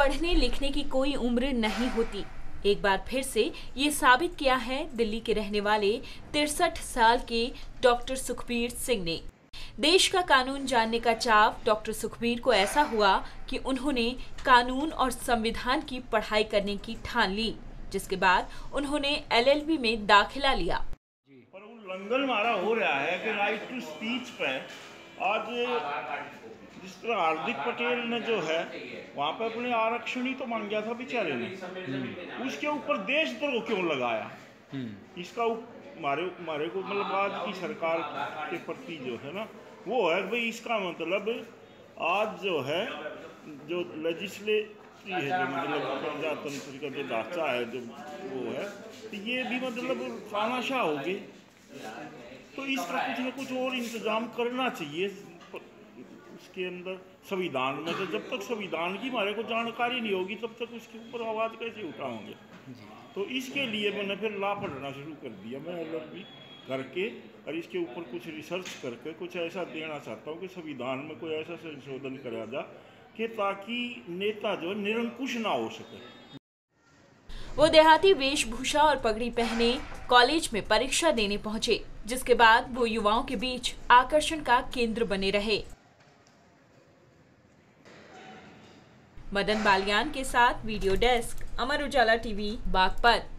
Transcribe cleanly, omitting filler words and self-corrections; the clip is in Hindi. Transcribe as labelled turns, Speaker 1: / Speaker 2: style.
Speaker 1: पढ़ने लिखने की कोई उम्र नहीं होती। एक बार फिर से ये साबित किया है दिल्ली के रहने वाले 63 साल के डॉक्टर सुखबीर सिंह ने। देश का कानून जानने का चाव डॉक्टर सुखबीर को ऐसा हुआ कि उन्होंने कानून और संविधान की पढ़ाई करने की ठान ली, जिसके बाद उन्होंने LLB में दाखिला लिया।
Speaker 2: पर उल्लंघन हमारा हो रहा है कि राइट टू स्पीच पे आज जिस तरह हार्दिक पटेल ने जो है वहाँ पे अपने आरक्षण ही तो मांग गया था बेचारे ने, उसके ऊपर देशद्रोह क्यों लगाया? इसका हमारे को मतलब आज की सरकार के प्रति जो है ना वो है भाई, इसका मतलब आज जो है जो लेजिस्लेटिव है, जो मतलब प्रजातंत्र का जो ढांचा है, जो वो है, तो ये भी मतलब तानाशाह हो गए। तो इसका कुछ न कुछ और इंतजाम करना चाहिए उसके अंदर संविधान में। तो जब तक संविधान की हमारे को जानकारी नहीं होगी तब तक उसके ऊपर आवाज़ कैसे उठाओगे? तो इसके लिए मैंने फिर लॉ पढ़ना शुरू कर दिया। मैं LLB करके और इसके ऊपर कुछ रिसर्च करके कुछ ऐसा देना चाहता हूँ कि संविधान में कोई ऐसा संशोधन करा जा कि ताकि नेता जो निरंकुश ना हो सके।
Speaker 1: वो देहाती वेशभूषा और पगड़ी पहने कॉलेज में परीक्षा देने पहुंचे, जिसके बाद वो युवाओं के बीच आकर्षण का केंद्र बने रहे। मदन बालियान के साथ video desk, Amar Ujala TV, Baghpat.